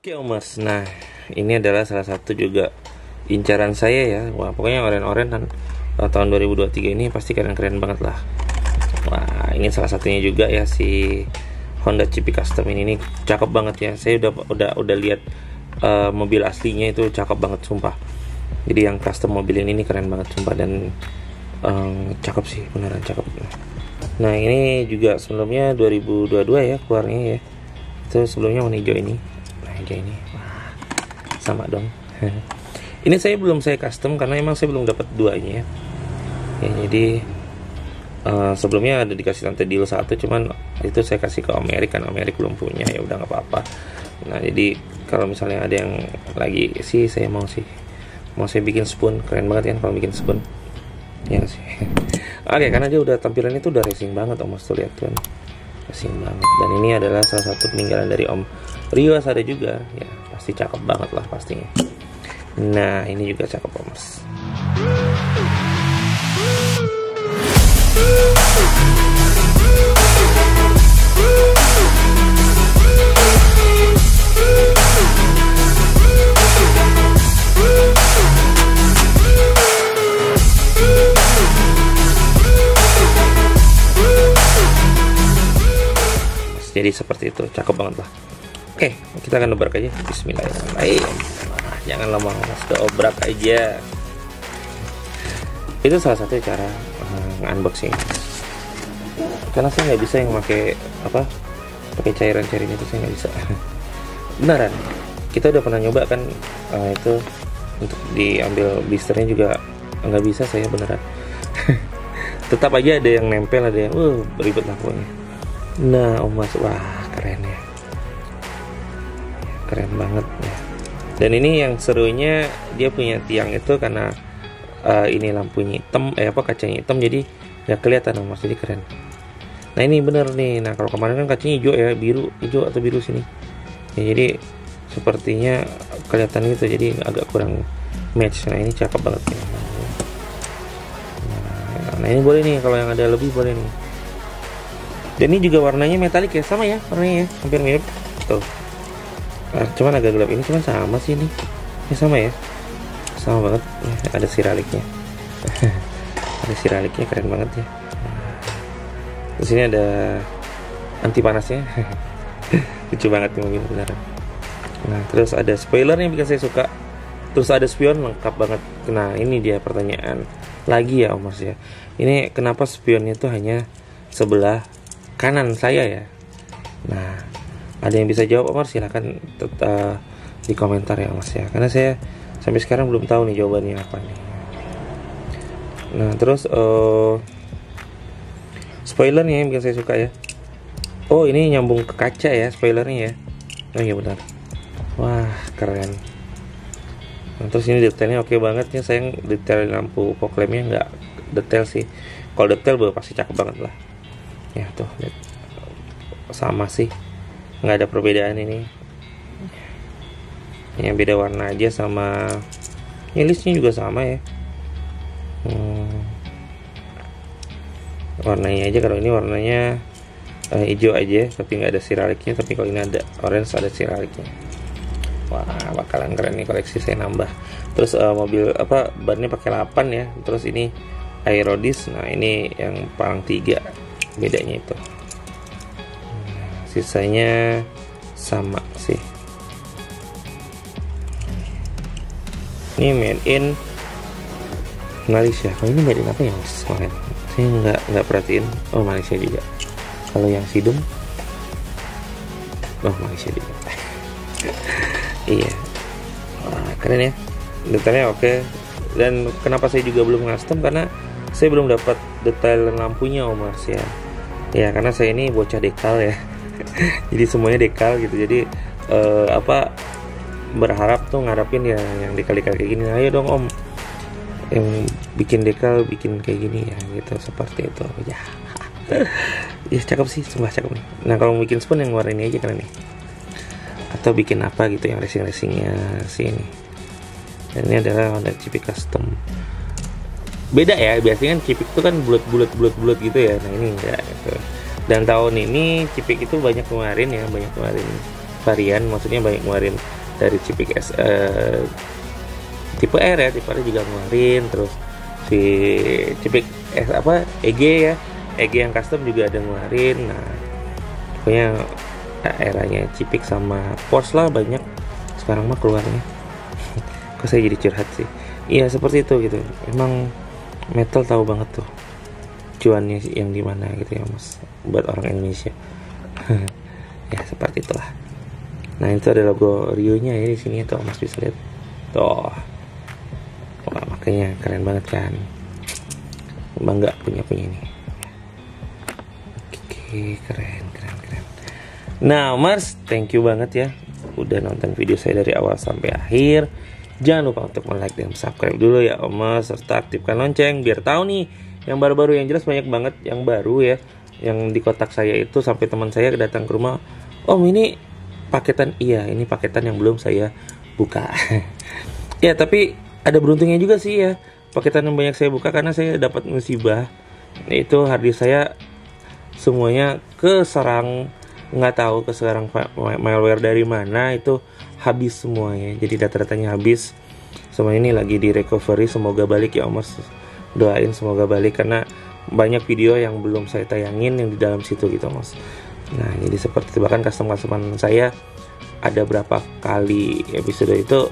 Oke Mas, nah ini adalah salah satu juga incaran saya ya. Wah pokoknya oren-oren kan tahun 2023 ini pasti keren-keren banget lah. Wah ini salah satunya juga ya si Honda CP Custom ini cakep banget ya. Saya udah lihat mobil aslinya itu cakep banget sumpah. Jadi yang custom mobil ini keren banget sumpah dan cakep sih, beneran cakep. Nah ini juga sebelumnya 2022 ya keluarnya ya. Itu sebelumnya warna hijau ini. Ini wah, sama dong. Ini saya custom karena emang saya belum dapat duanya ya. Jadi sebelumnya ada dikasih lantai deal satu, cuman itu saya kasih ke Amerika kan Amerika belum punya, ya udah nggak apa-apa. Nah jadi kalau misalnya ada yang lagi sih saya mau saya bikin spoon, keren banget kan kalau bikin spoon ya sih. Oke, karena dia udah tampilannya tuh udah racing banget Om Mas, tuh lihat tuh racing banget. Dan ini adalah salah satu peninggalan dari Om Rio ada juga ya, pasti cakep banget lah pastinya. Nah ini juga cakep Om Mas. Jadi seperti itu, cakep banget lah. Oke, kita akan dobrak aja. Bismillahirrahmanirrahim. Jangan lama Mas, dobrak aja. Itu salah satu cara unboxing. Karena saya nggak bisa yang pakai cairan-cairan itu, saya nggak bisa. Beneran. Kita udah pernah nyoba kan itu untuk diambil blisternya juga nggak bisa saya, beneran. Tetap aja ada yang nempel, ada yang ribet lah pokoknya. Nah Om Mas, wah keren ya, keren banget ya. Dan ini yang serunya dia punya tiang itu karena ini lampunya hitam, kacanya hitam, jadi nggak kelihatan Om Mas, jadi keren. Nah ini bener nih. Nah kalau kemarin kan kacanya hijau ya, hijau atau biru sini ya, jadi sepertinya kelihatan gitu, jadi agak kurang match. Nah ini cakep banget ya. Nah ini boleh nih, kalau yang ada lebih boleh nih. Dan ini juga warnanya metalik ya, sama ya warnanya ya, hampir mirip tuh. Cuman agak gelap, ini cuman sama sih ini sama ya, sama banget ya, ada siraliknya. Ada siraliknya, keren banget ya. Terus ini ada anti panasnya. Lucu banget nih mobil beneran. Nah terus ada spoiler yang bikin saya suka, terus ada spion, lengkap banget. Nah ini dia pertanyaan lagi ya Om Mas ya, ini kenapa spionnya tuh hanya sebelah kanan saya ya. Nah ada yang bisa jawab Om Mas, silahkan di komentar ya Mas ya, karena saya sampai sekarang belum tahu nih jawabannya apa nih. Nah terus spoilernya yang bikin saya suka ya. Oh ini nyambung ke kaca ya spoilernya ya. Oh iya benar. Wah keren. Nah, terus ini detailnya oke banget ya, sayang detail lampu fog lampnya nggak detail sih. Kalau detail pasti cakep banget lah ya. Tuh lihat, sama sih, nggak ada perbedaan ini. Yang beda warna aja, sama listnya juga sama ya. Warnanya aja, kalau ini warnanya hijau aja tapi nggak ada siraliknya, tapi kalau ini ada orange, ada siraliknya. Wah bakalan keren nih, koleksi saya nambah. Terus mobil bannya pakai 8 ya. Terus ini aerodis. Nah ini yang palang 3 bedanya itu. Sisanya sama sih. Ini made in Malaysia. Kalau ini made in apa ya Mas? Kemarin saya nggak perhatiin. Oh Malaysia juga. Kalau yang Sidum, oh Malaysia juga. Iya. Wah, keren ya. Detailnya oke. Dan kenapa saya juga belum custom, karena saya belum dapat detail lampunya Om Mas ya. Ya karena saya ini bocah dekal ya. Jadi semuanya dekal gitu. Jadi berharap tuh ngarepin ya yang dekal-dekal kayak gini. Ayo dong Om, yang bikin dekal bikin kayak gini ya gitu, seperti itu ya. Ya cakep sih, sumpah cakep nih. Nah kalau mau bikin spoon yang warna ini aja keren nih, atau bikin apa gitu yang racing-racingnya sini. Dan ini adalah Honda CP Custom. Beda ya, biasanya kan Civic itu kan bulat gitu ya. Nah ini enggak gitu. Dan tahun ini Civic itu banyak kemarin. varian, maksudnya banyak ngeluarin dari Cipik tipe R ya, tipe R juga ngeluarin, terus si Cipik EG ya, EG yang custom juga ada ngeluarin. Nah pokoknya eranya Cipik sama Porsche lah banyak sekarang mah keluarnya. Kok saya jadi curhat sih. Iya seperti itu gitu, emang metal tahu banget tuh cuannya yang di mana gitu ya mas, buat orang Indonesia. Ya seperti itulah. Nah itu ada logo Rio-nya ya di sini tuh mas, bisa lihat tuh. Wah, makanya keren banget kan, bangga punya ini. Oke, keren. Nah Mas, thank you banget ya udah nonton video saya dari awal sampai akhir. Jangan lupa untuk like dan subscribe dulu ya Om Mas, serta aktifkan lonceng biar tahu nih yang baru-baru. Yang jelas banyak banget yang baru ya, yang di kotak saya itu sampai teman saya datang ke rumah, Om ini paketan. Iya, ini paketan yang belum saya buka. Ya tapi ada beruntungnya juga sih ya, paketan yang banyak saya buka karena saya dapat musibah. Itu harddisk saya semuanya keserang, nggak tahu keserang malware dari mana, itu habis semuanya. Jadi data-datanya habis semua, ini lagi di recovery. Semoga balik ya Om Mas, doain semoga balik karena banyak video yang belum saya tayangin yang di dalam situ gitu Mas. Nah jadi seperti itu, bahkan customer saya ada berapa kali episode itu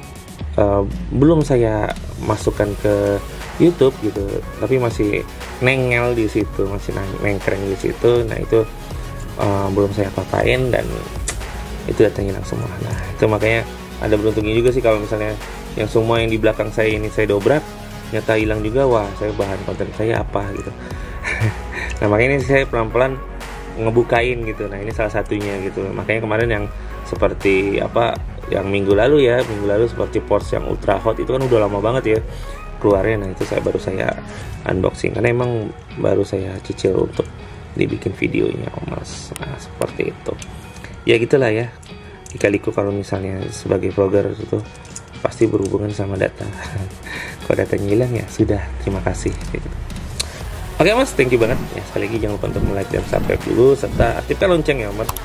belum saya masukkan ke YouTube gitu, tapi masih nengel di situ, masih nengkreng di situ. Nah itu belum saya papain dan itu datanya hilang semua. Nah itu makanya ada beruntungnya juga sih kalau misalnya yang semua yang di belakang saya ini saya dobrak nyata hilang juga. Wah saya bahan konten saya apa gitu. Nah makanya ini saya pelan-pelan ngebukain gitu. Nah ini salah satunya gitu. Makanya kemarin yang seperti yang minggu lalu seperti Porsche yang ultra hot itu kan udah lama banget ya keluarnya. Nah itu baru saya unboxing karena emang baru saya cicil untuk dibikin videonya Om Mas. Nah seperti itu ya, gitulah ya, lika-liku kalau misalnya sebagai vlogger itu pasti berhubungan sama data. Kalau datanya hilang ya sudah, terima kasih gitu. Oke Mas, thank you banget ya. Sekali lagi jangan lupa untuk like dan subscribe dulu, serta aktifkan lonceng ya Mas,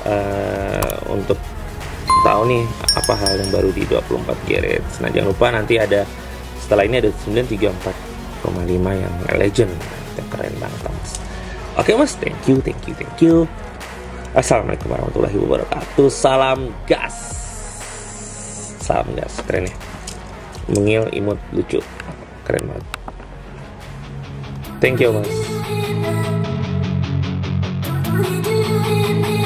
untuk tahu nih apa hal yang baru di 24 Garage. Nah jangan lupa nanti ada setelah ini ada 934,5 yang legend, yang keren banget Mas. Oke Mas, thank you. Assalamualaikum warahmatullahi wabarakatuh. Salam gas, keren ya. Mungil imut lucu, keren banget. Thank you Mas.